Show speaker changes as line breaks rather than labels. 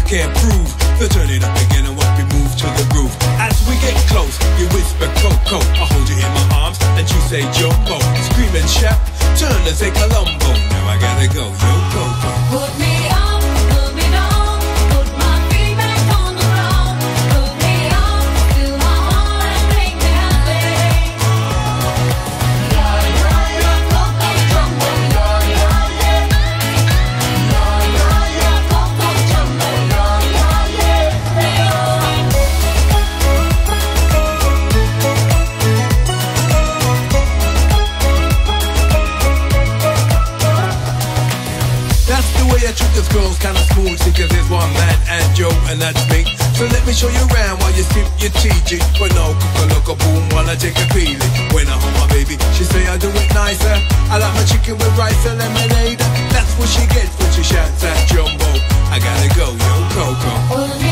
can't prove. So turn it up again and watch me move to the groove. As we get close, you whisper Coco. I hold you in my arms and you say Jumbo. Scream and shout, turn and say Colombo. Now I gotta go, yo Coco.
Put me up, put me down, put my feet back on the ground. Put me up, fill my heart and make me happy. Yeah, yeah, yeah, Coco Jumbo. Yeah, yeah, yeah. Yeah, yeah, yeah, Coco Jumbo. Yeah, yeah, yeah.
That's the way I treat this girl's kinda smooth. Because there's one man and Joe, and that's me. So let me show you around while you sip your TG. But no, cook a boom while I take a peeling. When I hold my baby, she say I do it nicer. I like my chicken with rice and lemonade. That's what she gets when she shouts at Jumbo. I gotta go, yo Coco.